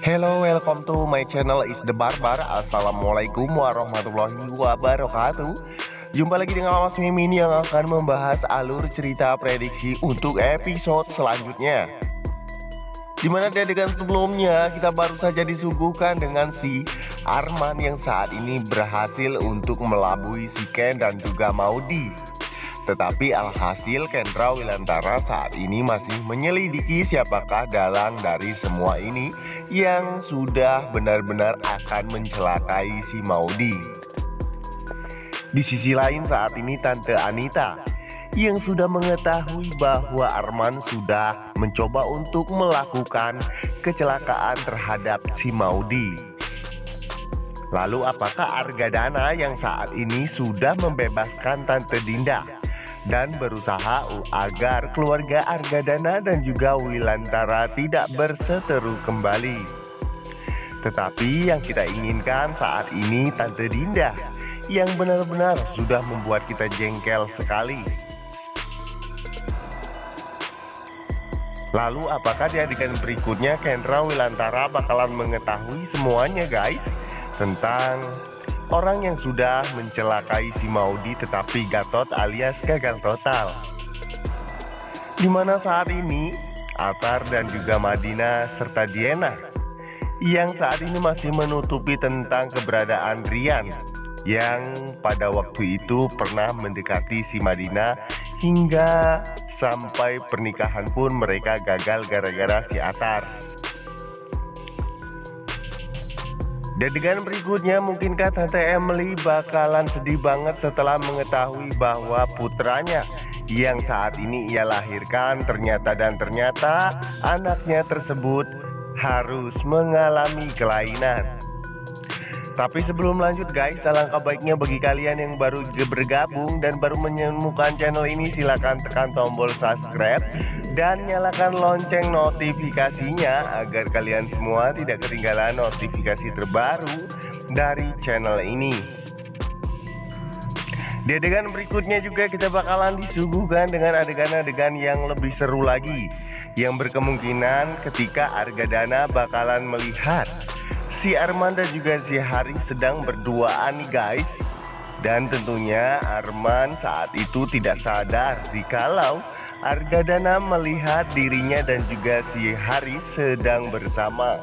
Hello, welcome to my channel is the Barbar. Assalamualaikum warahmatullahi wabarakatuh. Jumpa lagi dengan Mas Mimin yang akan membahas alur cerita prediksi untuk episode selanjutnya. Dimana di adegan sebelumnya kita baru saja disuguhkan dengan si Arman yang saat ini berhasil untuk melabui si Ken dan juga Maudy. Tetapi alhasil Kendra Wilantara saat ini masih menyelidiki siapakah dalang dari semua ini yang sudah benar-benar akan mencelakai si Maudy. Di sisi lain saat ini Tante Anita yang sudah mengetahui bahwa Arman sudah mencoba untuk melakukan kecelakaan terhadap si Maudy. Lalu apakah Argadana yang saat ini sudah membebaskan Tante Dinda dan berusaha agar keluarga Argadana dan juga Wilantara tidak berseteru kembali? Tetapi yang kita inginkan saat ini Tante Dinda yang benar-benar sudah membuat kita jengkel sekali. Lalu apakah di adegan berikutnya Kendra Wilantara bakalan mengetahui semuanya guys tentang orang yang sudah mencelakai si Maudy tetapi Gatot alias gagal total? Dimana saat ini Atar dan juga Madina serta Diana yang saat ini masih menutupi tentang keberadaan Rian yang pada waktu itu pernah mendekati si Madina hingga sampai pernikahan pun mereka gagal gara-gara si Atar. Dan dengan berikutnya mungkinkah Tante Emily bakalan sedih banget setelah mengetahui bahwa putranya yang saat ini ia lahirkan ternyata anaknya tersebut harus mengalami kelainan. Tapi sebelum lanjut guys, alangkah baiknya bagi kalian yang baru bergabung dan baru menemukan channel ini, silahkan tekan tombol subscribe dan nyalakan lonceng notifikasinya agar kalian semua tidak ketinggalan notifikasi terbaru dari channel ini. Di adegan berikutnya juga kita bakalan disuguhkan dengan adegan-adegan yang lebih seru lagi, yang berkemungkinan ketika Argadana bakalan melihat si Arman dan juga si Haris sedang berduaan nih guys. Dan tentunya Arman saat itu tidak sadar jikalau Argadana melihat dirinya dan juga si Haris sedang bersama.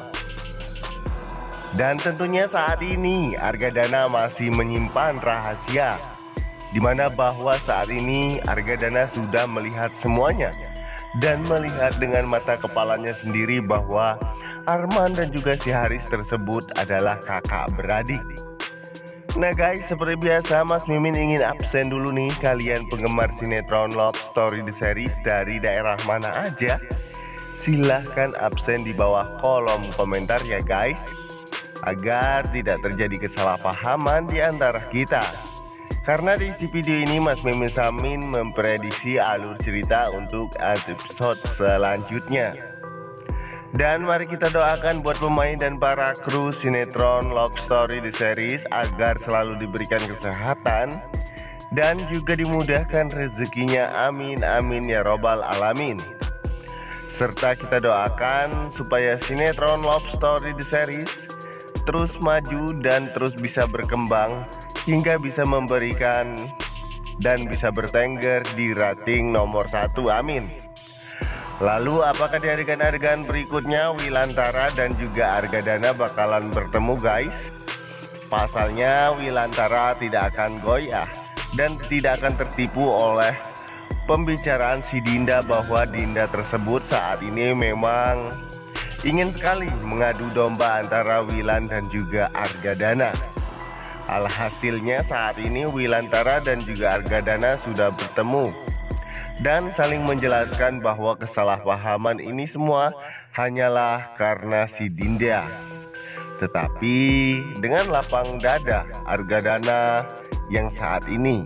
Dan tentunya saat ini Argadana masih menyimpan rahasia, dimana bahwa saat ini Argadana sudah melihat semuanya dan melihat dengan mata kepalanya sendiri bahwa Arman dan juga si Haris tersebut adalah kakak beradik. Nah guys, seperti biasa Mas Mimin ingin absen dulu nih, kalian penggemar sinetron Love Story The Series dari daerah mana aja, silahkan absen di bawah kolom komentar ya guys, agar tidak terjadi kesalahpahaman di antara kita. Karena di isi video ini Mas Mimin Samin memprediksi alur cerita untuk episode selanjutnya. Dan mari kita doakan buat pemain dan para kru sinetron Love Story The Series agar selalu diberikan kesehatan dan juga dimudahkan rezekinya, amin amin ya robbal alamin. Serta kita doakan supaya sinetron Love Story The Series terus maju dan terus bisa berkembang hingga bisa memberikan dan bisa bertengger di rating nomor 1, amin. Lalu apakah di adegan-adegan berikutnya Wilantara dan juga Argadana bakalan bertemu guys? Pasalnya Wilantara tidak akan goyah dan tidak akan tertipu oleh pembicaraan si Dinda bahwa Dinda tersebut saat ini memang ingin sekali mengadu domba antara Wilan dan juga Argadana. Alhasilnya saat ini Wilantara dan juga Argadana sudah bertemu dan saling menjelaskan bahwa kesalahpahaman ini semua hanyalah karena si Dinda. Tetapi dengan lapang dada Argadana yang saat ini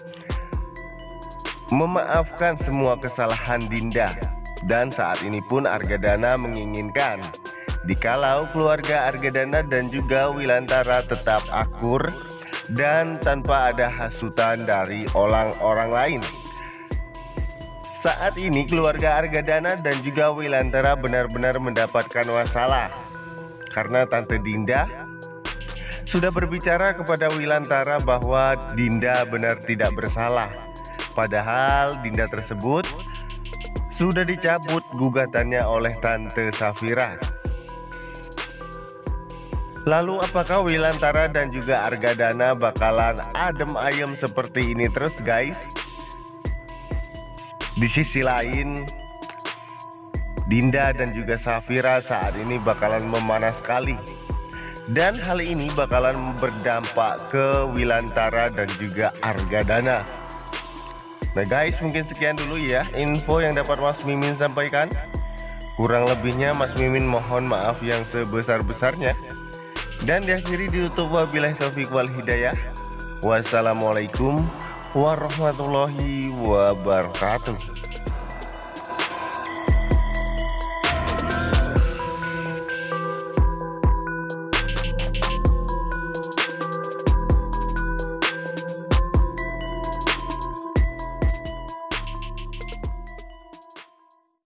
memaafkan semua kesalahan Dinda. Dan saat ini pun Argadana menginginkan dikalau keluarga Argadana dan juga Wilantara tetap akur dan tanpa ada hasutan dari orang-orang lain. Saat ini keluarga Argadana dan juga Wilantara benar-benar mendapatkan masalah karena Tante Dinda sudah berbicara kepada Wilantara bahwa Dinda benar tidak bersalah. Padahal Dinda tersebut sudah dicabut gugatannya oleh Tante Safira. Lalu apakah Wilantara dan juga Argadana bakalan adem ayem seperti ini terus guys? Di sisi lain, Dinda dan juga Safira saat ini bakalan memanas sekali. Dan hal ini bakalan berdampak ke Wilantara dan juga Argadana. Nah guys, mungkin sekian dulu ya info yang dapat Mas Mimin sampaikan. Kurang lebihnya Mas Mimin mohon maaf yang sebesar-besarnya. Dan diakhiri ditutup wabillahi taufiq wal hidayah. Wassalamualaikum warahmatullahi wabarakatuh.